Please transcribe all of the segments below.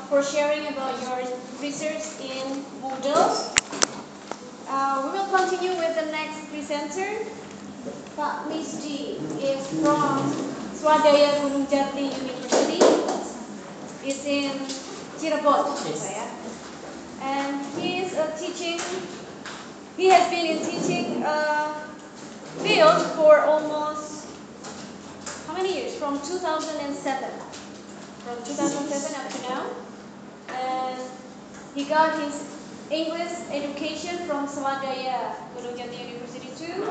for sharing about your research in Moodle. We will continue with the next presenter. Pak Misdi is from Swadaya Gunung Jati University. It's in Cirebon, yes. And he is teaching. He has been in teaching field for almost how many years? From 2007. From 2007 up to now. And he got his English education from Salatiga Gunung Jati University too.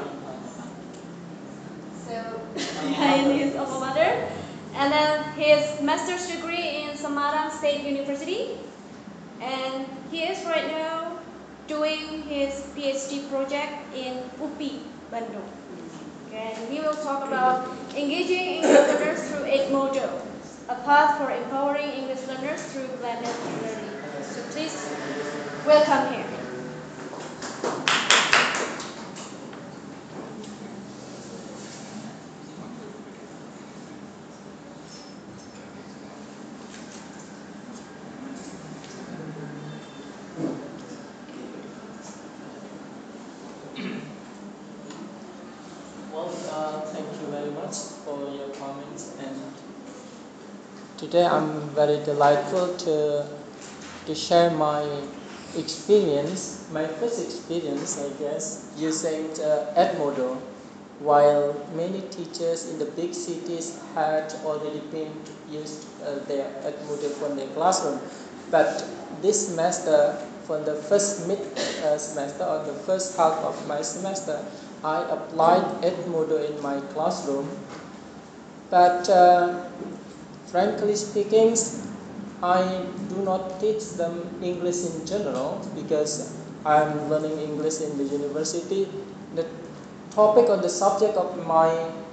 So, in his alma mater. And then his master's degree in Semarang State University. And he is right now doing his PhD project in UPI, Bandung. And we will talk about engaging English learners through edmodo, a path for empowering English learners through blended learning. So please welcome him. Thank you very much for your comments, and today I'm very delightful to share my experience, my first experience, I guess, using edmodo, while many teachers in the big cities had already been used their edmodo from their classroom. But this semester, for the first semester or the first half of my semester, I applied edmodo in my classroom. But frankly speaking, I do not teach them English in general because I'm learning English in the university. The topic or the subject of my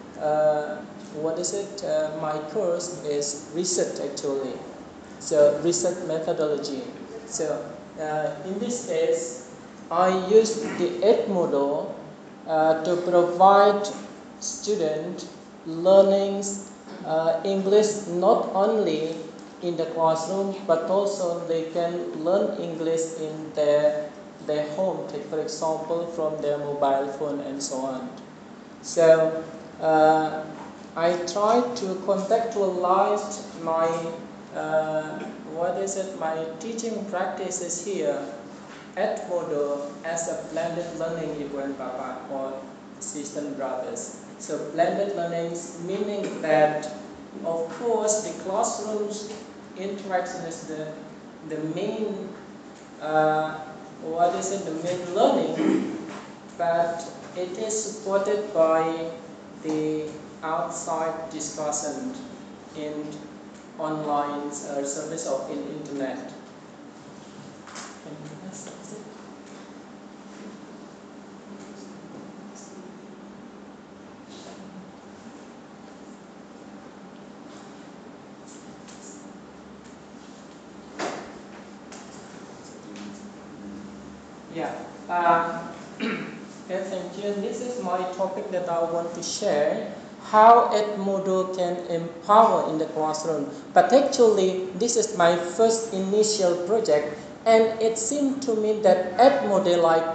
my course is research actually. So research methodology. So in this case, I used the edmodo to provide students learning English not only in the classroom, but also they can learn English in their home, take for example from their mobile phone and so on. So I try to contextualize my my teaching practices here edmodo as a blended learning, Ibu and Papa, or sisters and brothers. So blended learning meaning that, of course, the classroom's interaction is the main the main learning, but it is supported by the outside discussion in online service or in internet. Yeah. Okay, thank you. This is my topic that I want to share. How edmodo can empower in the classroom. But actually, this is my first initial project, and it seemed to me that edmodo, like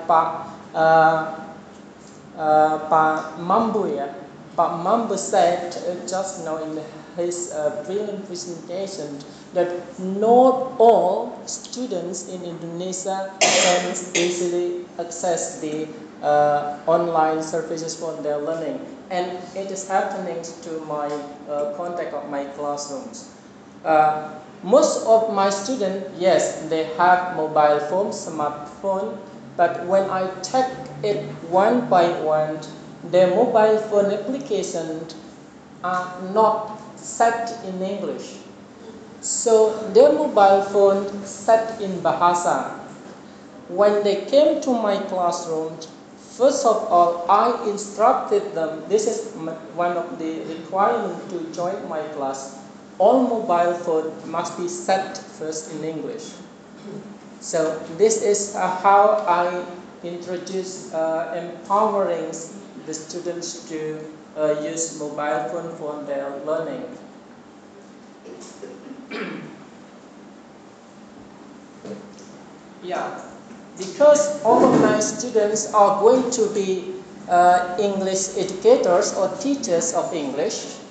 Pak Mambu said just now in his brilliant presentation, that not all students in Indonesia can easily access the online services for their learning, and it is happening to my contact of my classrooms. Most of my students, yes, they have mobile phones, smartphone, but when I check it one by one, their mobile phone applications are not set in English. So their mobile phone set in Bahasa. When they came to my classroom, first of all, I instructed them, this is one of the requirements to join my class, all mobile phone must be set first in English. So this is how I introduce empowering the students to use mobile phone for their learning. Yeah, because all of my students are going to be English educators or teachers of English.